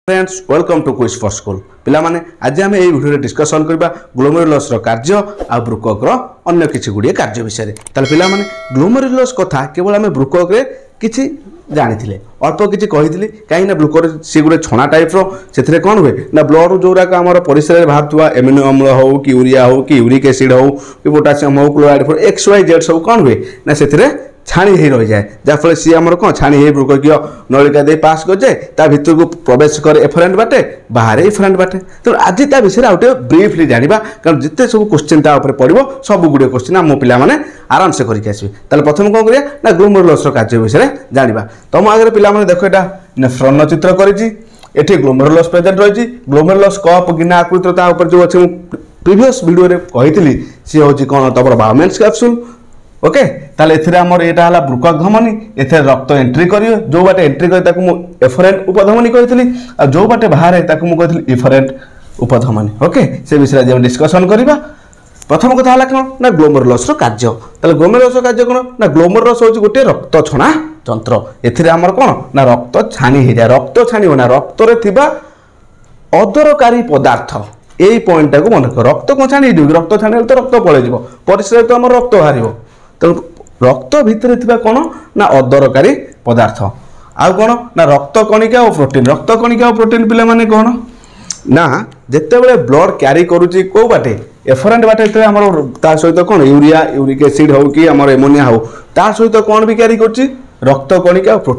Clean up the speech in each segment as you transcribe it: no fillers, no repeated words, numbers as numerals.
Friends welcome to quiz for school पिला माने आज आम ये भिडियो डिस्कसन करबा ग्लोमेरुलस कार्य आ ब्रुकक अन्य किछि गुडिये कार्य विषय ताले पिला माने ग्लोमेरुलस कथा केवल आम ब्रुकक रे किछि जानिथिले अल्प किछि कहिथिले काहे ना ब्रुकक से गुडे छणा टाइप रो सेथरे कोन हुए ना ब्लड जोरा का हमर परिसर रे बाहरतुवा एमिनो अम्ल हो कि यूरिया हो कि यूरिक एसिड हो कि पोटासियम हो क्लोराइड हो एक्स वाई जेड सब कोन हुए ना सेथरे छाणी ही रही जाए जहाँफल सी आमर कौन छाणी ही ब्रुककीय नलिका दे पास कर जाए ता भितर को प्रवेश करे एफरेंट बाटे बाहर इफरेंट बाटे तो आज ता विषय आउटे ब्रीफली जानिबा कारण जिते सब क्वेश्चन ता ऊपर पड़िबो सब गुडे क्वेश्चन हम पिला माने आराम से करके आसीबे ताले प्रथम कोन करिया ना ग्लोमेरुलस कार्य विषय जानिबा तम आगे पिला माने देखो एटा नेफ्रॉन चित्र करिछि एठी ग्लोमेरुलस प्रेजेंट रहिछि ग्लोमेरुलस कप गिना आकृति ता ऊपर जो अछि प्रीवियस वीडियो रे कहितली सी होछि कोन तबर बायोमेंस कैप्सूल ओके ताले एथिरे हमर एटा हला ब्रुकक धमनी एथे रक्त एंट्री करियो जो बाटे एंट्री करि ताकू मु एफरेंट उपधमनी कहितली आ जो बाटे बाहर है ताकू मु कहितली एफरेंट उपधमनी ओके से विषय जे डिस्कशन करिबा प्रथम कथा हला कोन ना ग्लोमेरुलस रो कार्य ताले ग्लोमेरुलस रो कार्य कोन ना ग्लोमेरुलस होची गोटे रक्त छणा तंत्र एथिरे हमर कोन ना रक्त छानी हे जाय रक्त छानी होना रक्त रे थिबा अदरकारी पदार्थ एई पॉइंट टाकू मन कर रक्त को छानी दि रक्त छानी तो रक्त पळे जिवो परिसर तो हमर रक्त हारिबो तो रक्त भितर थिबा कोन ना अदरकारी पदार्थ आ कोन ना रक्त कणिका और प्रोटीन पिला माने कोन ना जेते बेले ब्लड कैरी करूची को बाटे एफरेंट बाटे ते हमर ता सहित कोन यूरिया यूरिक एसिड हो कि हमर एमोनिया हो ता सहित कोन भी कैरी करची रक्त कणिका और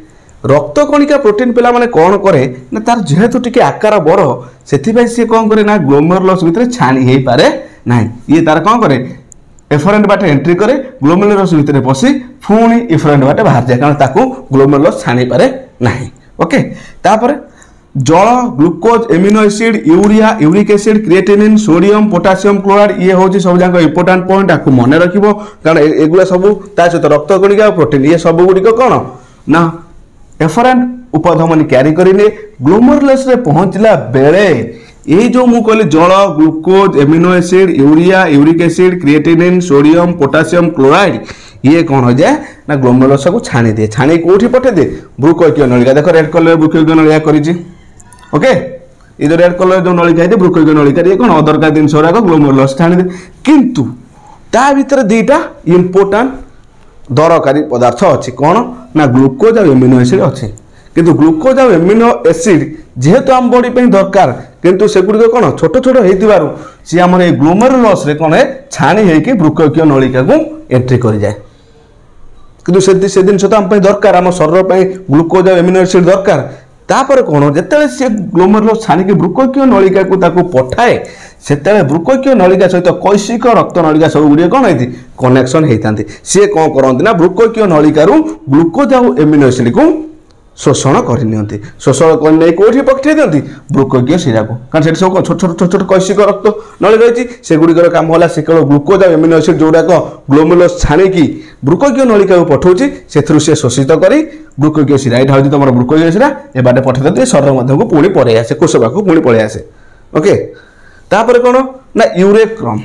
प्रोटीन पिला माने कोन करे ना तार जेहेतु टिके आकार बड़ सेथि भाई से कोन करे ना ग्लोमेरुलस भितर छानी हेई पारे नाही ये तार कोन करे एफरेंट बाटे एंट्री करे ग्लोमेरुलस भितर पसी फुणी एफरेंट बाटे बाहर जाए कारण ताकू ग्लोमेरुलस छानी पारे नाही ओके तापर जल glucose amino acid urea uric acid creatinine sodium potassium chloride ये होची सब जांको इंपोर्टेंट पॉइंट आकु मने रखिबो कारण एगुला सब ता सहित रक्त कणिका प्रोटीन ये सब गुडी को कोन ना एफरेंट उपधमनी कैरी करिने ग्लोमेरुलस रे पहुंचला बेले ये जो मु कहली जल glucose amino acid urea uric acid creatinine sodium potassium chloride ये कौन हो जाए ना ग्लोमेरुलस को छानी दे छानी कोठी पठे दे ब्रुककीय नलिका देखो रेड कलर ब्रुककीय नलिका करिछि ओके ये जो रेड कलर जो नलिका है ब्रुककीय नलिका ये कौन अदरकार दिन सोराक ग्लोमेरुलस छानी दे किंतु ता भीतर दुईटा इंपोर्टेंट दरकारी पदार्थ अछि कौन ना ग्लूकोज और एमिनो एसिड अछि किंतु ग्लूकोज और एमिनो एसिड जेहेतु आम बॉडी पे दरकार किंतु सेगुडी कौन छोट छोट होइतिबारु सी हमर ए ग्लोमेरुलस रे कोन छानी हे कि ब्रुककीय नलिका को एंट्री करि जाय किंतु से दिन तो आम पे दरकार आम शरीर पे ग्लूकोज और एमिनो एसिड दरकार तापर कोन जेतेले से ग्लोमेरुलस छानी कि ब्रुककीय नलिका को ताको पठाए सेतेले ब्रुककीय नलिका सहित कैशिक रक्त नलिका सब गुडी कोन हेति कनेक्शन हेतांती से कोन करंती ना ब्रुककीय नलिका रु ग्लूकोज और एमिनो एसिड को शोषण करनी शोषण करने कौटी पठे दिखती ब्रुककीय शिरा को कारण से सब छोट छोट कैशिक रक्त नली रही से गुड़िकर काम है से केवल ग्लूकोज और एमिनो एसिड जोड़ाक ग्लोमेरुलस छाणिकी ब्रुककीय नलिका को पठाऊँगी से शोषित कर ब्रुककीय शिरा यहाँ हूँ तुम ब्रुककीय शिरा ए बाटे पठे दिए शरीर मध्य को पुणी पलि आसे कोशवा को पुणी पलि आसे ओके तापर कौन ना यूरोक्रम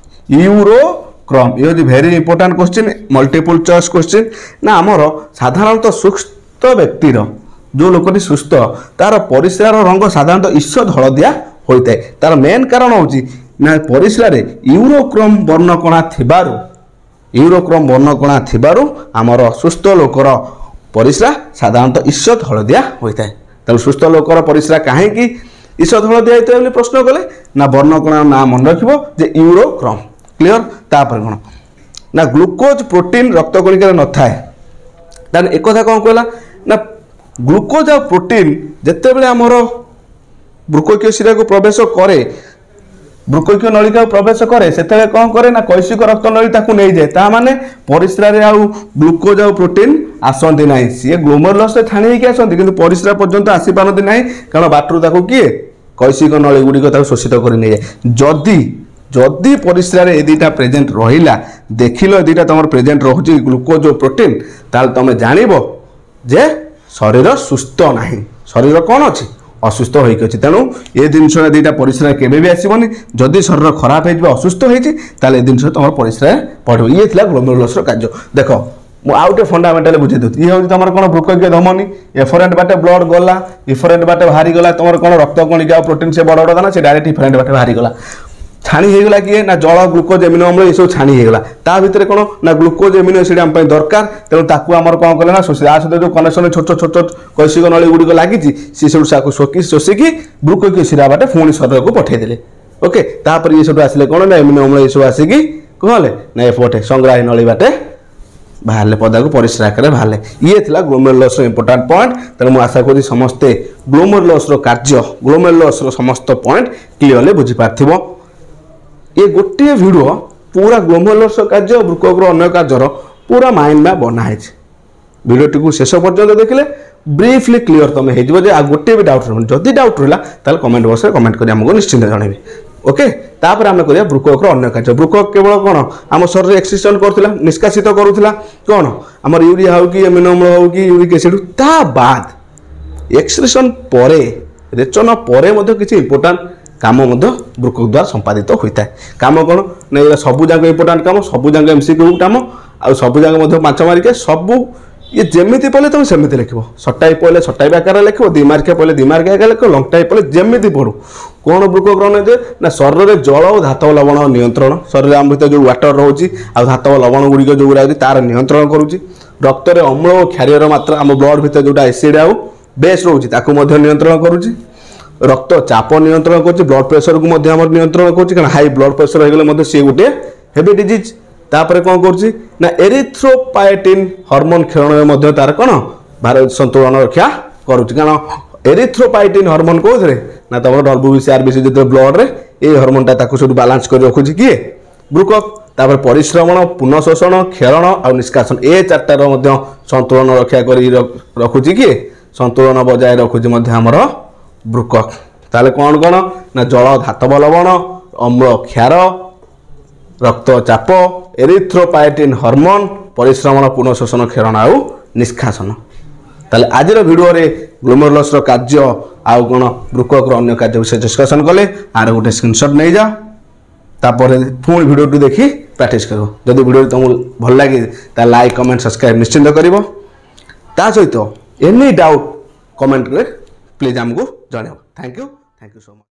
ये हूँ very important question multiple choice question ना आमर साधारणतः सुस्थ व्यक्तिर जो लोकटी सुस्थ तार परिस्रार रंग साधारणतः ईषद हलदिया होता है तार मेन कारण हूँ ना परिस्रार यूरोक्रम वर्णकणा थिबारु आमर सुस्थ लोकर परिस्रा साधारणतः ईषद हलदिया होता है तेणु सुस्थ लोकर परिस्रा कहीं ईषद हलदिया होता है प्रश्न कले ना वर्णकणा ना मन रखिबो जे यूरोक्रम क्लियर तापर कौन ना ग्लूकोज प्रोटीन रक्त कणिका न थाए तान एक कथा कौन कहला ना ग्लूकोज और प्रोटीन जिते बड़े आमर ब्रुककीय शिरा को प्रवेश करे ब्रुककीय नलिका प्रवेश करे से कौन करे ना कैशिक रक्त नली ताकू नहीं जाए ता माने परिस्रा रे आउ ग्लूकोज और प्रोटीन आसंती नहीं सी ग्लोमेरुलस रे ठाणी होइके आसंती किंतु परिस्रा पर्यंत आसी पारंती नहीं कारण बाटरू ताकू किए कैशिक नली गुडी को शोषित कर नहीं जाए जदि परिस्रा रे ए दुईटा प्रेजेंट रहिला देखिलो ए दुईटा तुम प्रेजेंट रहुची ग्लूकोज और प्रोटीन ताल तुम जानिबो जे शरीर सुस्थ नाही शरीर कौन अच्छी असुस्थ होती तेणु ये जिनस दुईटा परिस्रा केवे भी आसबनी जदि शरीर खराब हो असुस्थ होती जिनस तुम परिस्रा पड़ो ये ग्लोमेरुलस कार्य देख मु आउटे फंडामेंटाल बुझे दूँ ये हूँ तुम कौन बृककीय धमनी एफरेंट बाटे ब्लड गला इफरेंट बाटे बाहरी गला तुम कौन रक्त कणिका प्रोटीन से बड़ बड़ दाना से डायरेक्ट इफरेंट बाटे बाहरी गला छाणी होगला किए ना जल ग्लुकोज एमिनो अम्ल ये सब छाणी होगला ता भितर कौन ना ग्लुकोज एमिनो एसिड आम दरकार तेणु ताकू आमर कौन कले ना सहित जो कनेक्शन छोट छोट कैसिक नली गुड़िक लगी सी सब शोषिकी बृककीय शिरा बाटे पुणी शरीर को पठेदेले ओके तापर ये सब आसिले कौन ना एमिनो अम्ल ये सब आसिकी कहले ना एपटे संग्राही नली बाटे बाहर पदा को परिस्रा आकार बाहर ये थिला ग्लोमेरुलस इंपोर्टेंट पॉइंट तेणु मुझे आशा करी समस्ते ग्लोमेरुलस कार्य ग्लोमेरुलस समस्त पॉइंट क्लीयरली बुझी पार्थिबो ये गोटे वीडियो पूरा ग्लोमेरुलस कार्य और बृकक अन्य कार्यर पूरा माइंड में बनाई वीडियोटी को शेष पर्यंत देखिले ब्रीफली क्लीयर तुम हो गोटे भी डाउट जदि डाउट रहा कमेंट बॉक्स में कमेंट कर निश्चिंत जनइबे ओके तापर आम करिया बृकक अन्य कार्य बृकक केवल कौन आम शरीर एक्सक्रीशन करुला निष्कासित करुला कौन आम यूरिया हो कि एमिनो अम्ल हो कि यूरिक एसिड ता बाद एक्सक्रीशन पर रेचन पर किसी इंपोर्टेंट काम बृकक द्वारा संपादित होता है काम कौन ना सबू जाक इंपोर्टेंट काम सबू जाक एमसीक्यू काम आ सबू जाक पांच मार्किया सबू ये जमीती पढ़ले तुम सेमती लिख सटाई पढ़ले सटाई आकार लिख दिमार्किया पढ़ले दिमार्किया आकार लिख लंगटाई पढ़ले जमीती पढ़ू कौन बृकक जे ना शरीर में जल और धातव लवण नियंत्रण शरीर आम भर जो वाटर रोचे आ धातव लवण गुड़िक जो गुड़ा तार नियंत्रण करुच्ची रक्त में अम्ल और क्षारीय मात्रा आम ब्लड भर जोटा एसिड आउ बेस रोचे नियंत्रण करुच्ची रक्त चाप नियंत्रण कर ब्लड प्रेशर को नियंत्रण कर हाई ब्लड प्रेशर होगले सी गोटे हेवी डिजीज तापर कौन कर एरिथ्रोपायटिन हार्मोन क्षरण में तार कौन भारत संतुलन रक्षा करुच्ची कारण एरिथ्रोपायटिन हार्मोन कौन ना तुम डब्ल्यूबीसी आरबीसी जो ब्लड रे ये हार्मोनटा सब बालांस कर रखुची किए बृकक तापर परिश्रमण पुनःशोषण क्षरण और निष्कासन ए चार्टार संतुलन रक्षा कर रखुची किए संतुलन बजाय रखुची आमर बृकक ताले कौन कौन ना जल धातव लवण अम्ल क्षार रक्तचाप एरिथ्रोपायटिन हार्मोन परिश्रमण पुनःशोषण क्षरण आउ निष्कासन ताले आज वीडियो रे ग्लोमेरुलस कार्य आउ कौन बृकक अन्य कार्य विषय डिस्कसन कले आर गोटे स्क्रीनशॉट नहीं जा तापर पुणी वीडियो देखी प्रैक्टिस करो जदि वीडियो तुमको भल लगे ता लाइक कमेंट सब्सक्राइब निश्चिंत करिवो ता सहित एनी डाउट कमेंट रे प्लीज हमको जणाओ थैंक यू सो मच।